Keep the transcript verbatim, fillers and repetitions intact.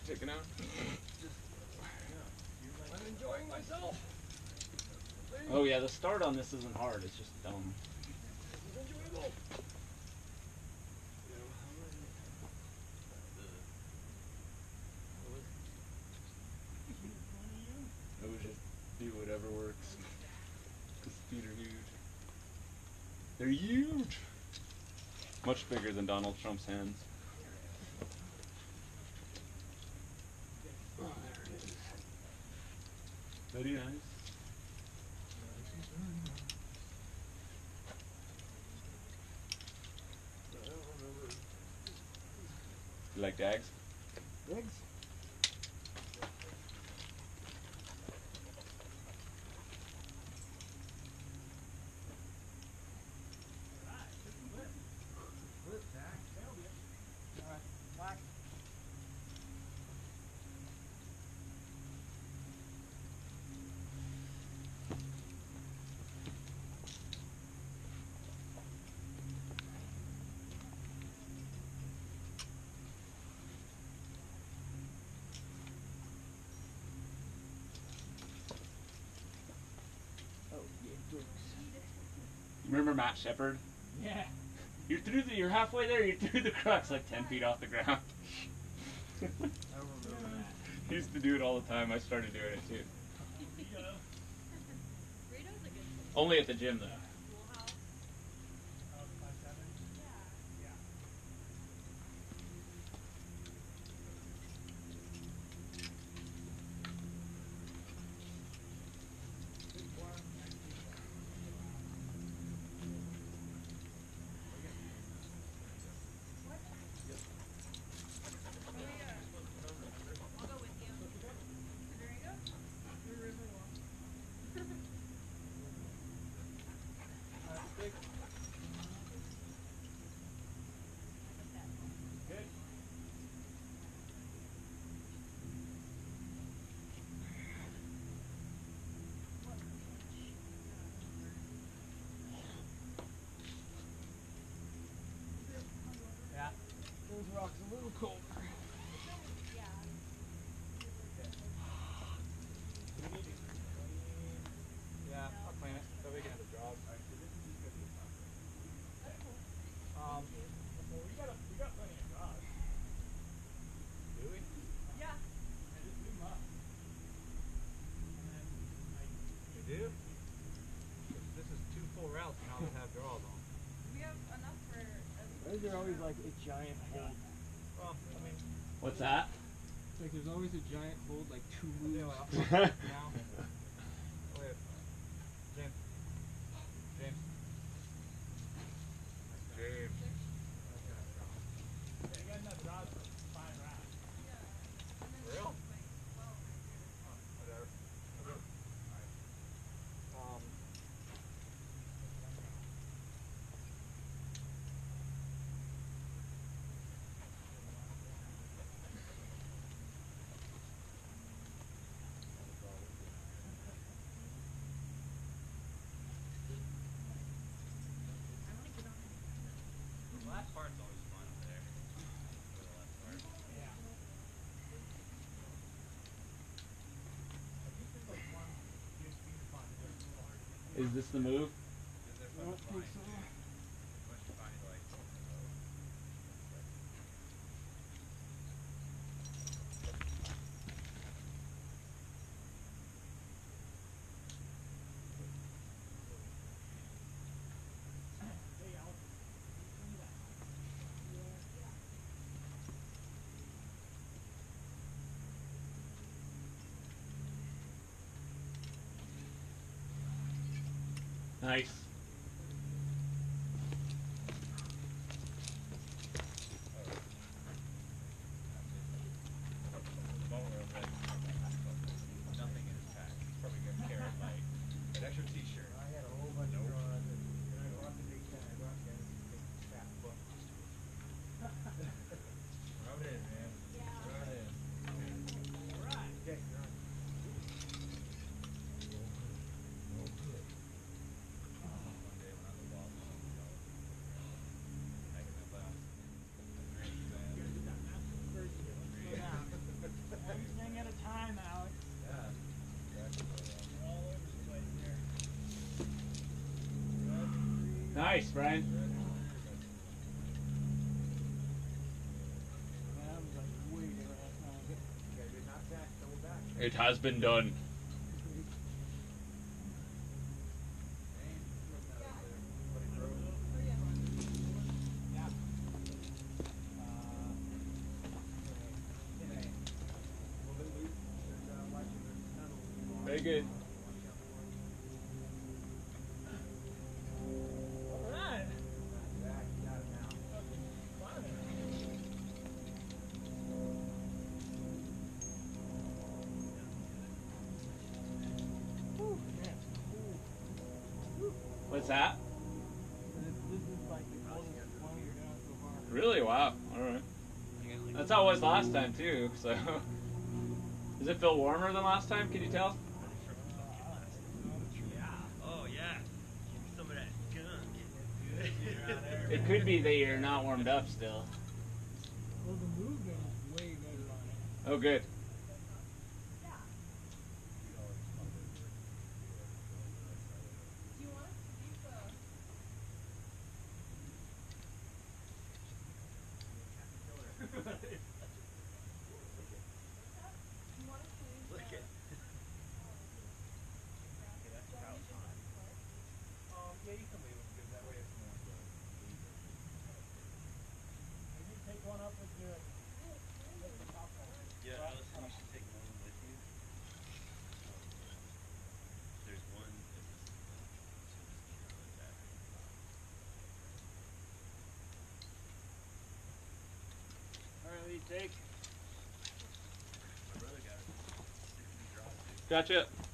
taken out. I'm enjoying myself. Oh yeah, the start on this isn't hard. It's just dumb. This is enjoyable. I would just do whatever works. Cause feet are huge. They're huge. Much bigger than Donald Trump's hands. Oh, there it is. Very nice. You like dags? Eggs? You remember Matt Shepard? Yeah. You're through the, you're halfway there, you're through the crux like ten feet off the ground. I don't remember that. He used to do it all the time. I started doing it too. Only at the gym though. Those rocks a little colder. Yeah, I'll clean it so we can have a job. Um, well, we got a, we got plenty of jobs. Do we? Yeah. I just do them up. And then, like, we do? This is two full routes and I'll have draws on. We have enough for Why is there always like a giant hold? Well, I mean, What's that? It's like there's always a giant hold, like two yeah, moves. well, now. Wait. James. James. James. Yeah, you got enough draws for five rounds. For real? Oh, whatever. Okay. Alright. Um. The last part's always fun up there. The last part. Yeah. Is this the move? I don't think so. Nice. Nothing in his pack. He's probably gonna carry like an extra t-shirt. I had a whole bunch of drawers and I brought the big guy, I brought the fat book. Rub it in, man. Rub it in. Alright. Okay, you're on. Nice, Brian. That was like way there last time. Yeah, did not back, double back. It has been done. Very good. Alright. Whew, man, it's cool. What's that? This, this is like the coldest one we've done so far. Really? Wow. All right. That's how it was last time too. So, does it feel warmer than last time? Can you tell? Yeah. Oh yeah. Give me some of that gunk. It could be that you're not warmed up still. Well, the movement is way better on it. Oh, good. Look at. Um, yeah, you can leave them because that way it's more. Maybe take one up with your. Yeah, Allison, you should take one with you. There's one. Alright, lead take. My brother got it. Gotcha.